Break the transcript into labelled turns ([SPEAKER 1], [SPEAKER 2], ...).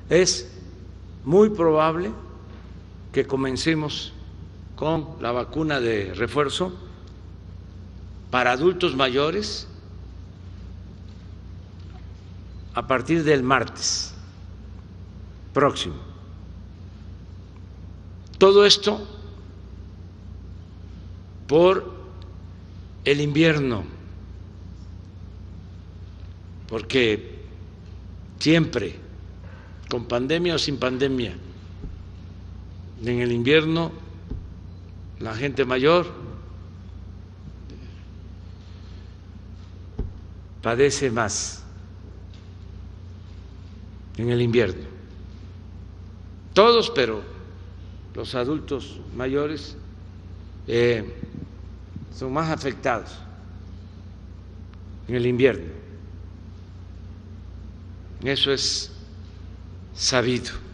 [SPEAKER 1] Es muy probable que comencemos con la vacuna de refuerzo para adultos mayores a partir del martes próximo. Todo esto por el invierno, porque siempre, con pandemia o sin pandemia, en el invierno la gente mayor padece más en el invierno. Todos, pero los adultos mayores son más afectados en el invierno. Eso es sabido.